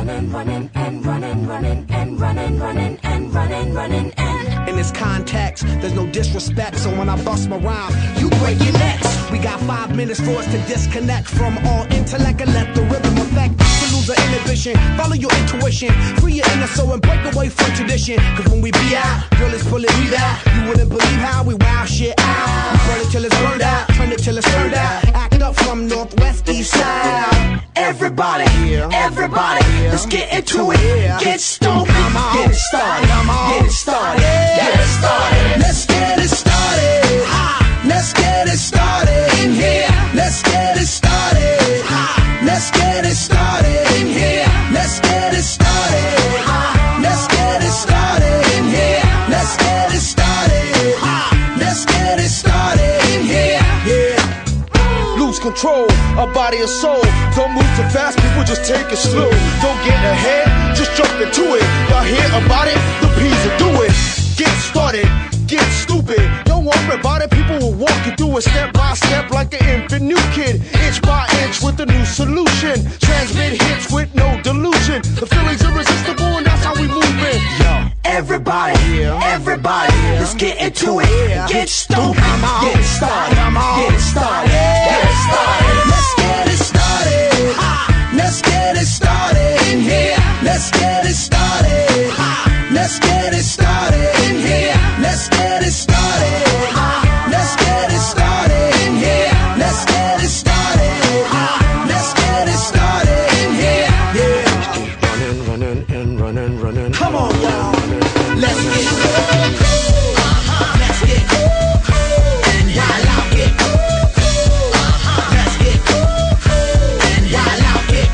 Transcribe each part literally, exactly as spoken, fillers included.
running, running, and running, running, and running, running, and running, running, and. In this context, there's no disrespect, so when I bust my rhyme, you break your necks. We got five minutes for us to disconnect from all intellect and let the rhythm affect. To lose the inhibition, follow your intuition, free your inner soul and break away from tradition. Cause when we be out, girl, it's pulling me out. You wouldn't believe how we wow shit out. We burn it till it's burned out, turn it till it's turned out. Act up from northwest, east side. Everybody, everybody, let's get into it. Get stupid, get it started, get it started, get it started. Let's get it started. Let's get it started in here. Let's get it started. Let's get it started in here. Let's get it started. Let's get it started in here. Let's get it started. Let's get it started in here. Yeah. Lose control of body and soul. Don't move too fast, people just take it slow. Don't get ahead, just jump into it. Y'all hear about it? The P's will do it. Get started, get stupid. Don't worry about it, people will walk you through it step by step like an infant new kid. Inch by inch with a new solution. Transmit hits with no delusion. The feeling's irresistible and that's how we move it. Yo. Everybody, everybody, let's get into it. Get stupid, get it started, get it started, get it started. Let's get it started. Let's get it started in here. Let's get it started. Let's get it started in here. Let's get it started. Let's get it started in here. Let's get it started. Let's get it started in here. Yeah. Running, running, and running, running. Come on, y'all. Let's get cool. Let's get cool. And y'all like it. Let's get cool. And y'all like it.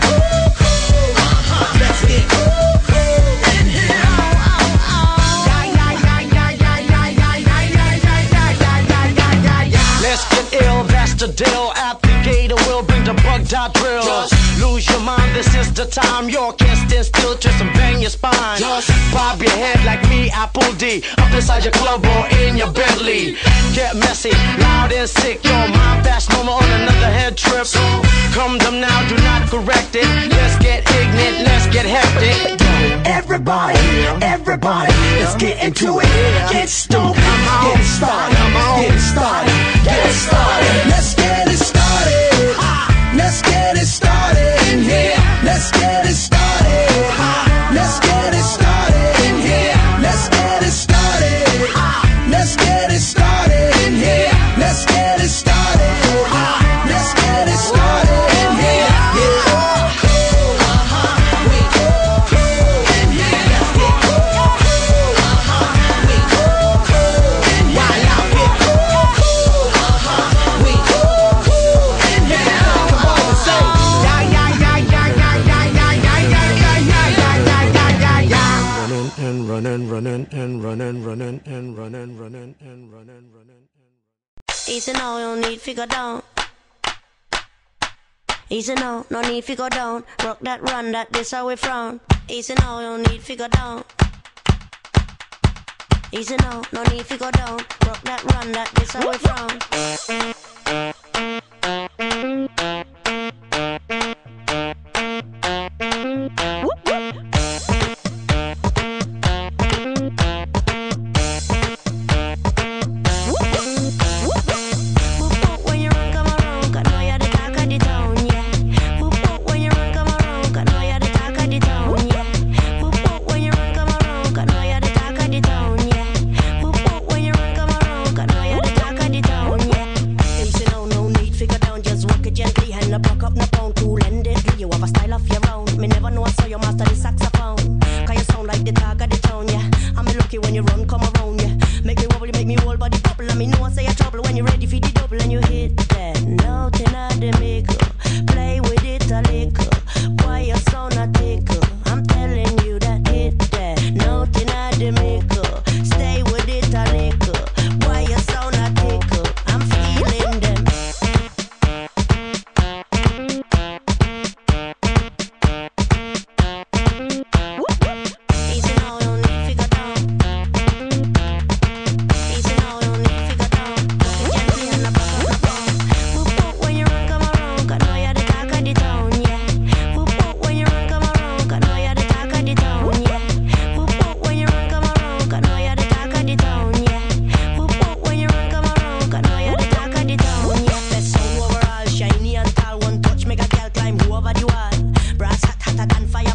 Let's get cool. And let's get ill, that's the deal. Applicator will bring the bug dot drill. Just lose your mind, this is the time. You can't stand still, twist and bang your spine. Just bob your head like me, Apple D. Up inside your club or in your Bentley. Get messy, loud and sick. Your mind fast, mama on another head trip. So come them now, do not correct it. Let's get ignorant, let's get hectic. everybody, everybody, let's get into it. Get stupid, get it started, get it started, get it started. Let's get it started. Let's get it started in here. Let's get it started. Let's get it started in here. Let's get it started. Let's get it started in here. Let's get it started. Let's get it started in here. Running, running, and running, running, and running, running, and running, running. Easy now, you don't need figure down. Easy now, no need figure down. Rock that, run that, this how we frown. Easy now, you don't need figure down. Easy now, no need figure down. Rock that, run that, this how we frown.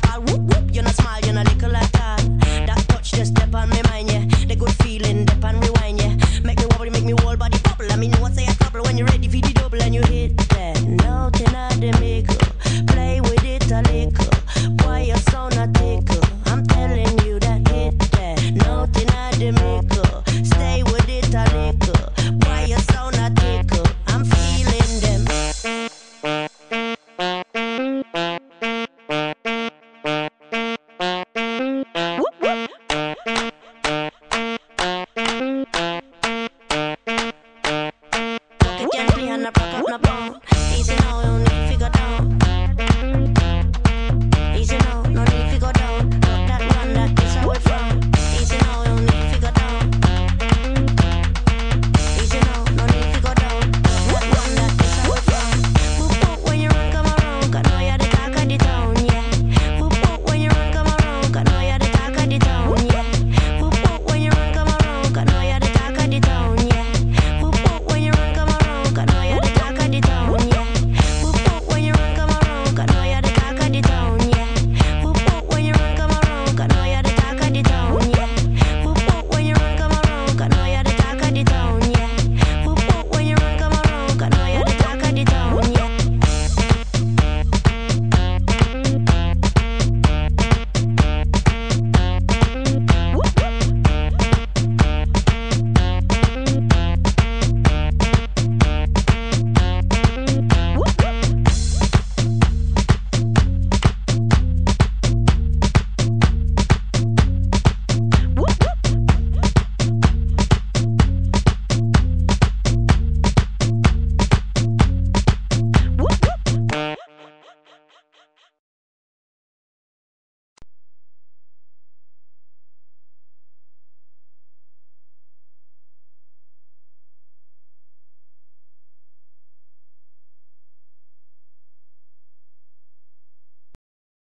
call whoop whoop. You not smile, you not little like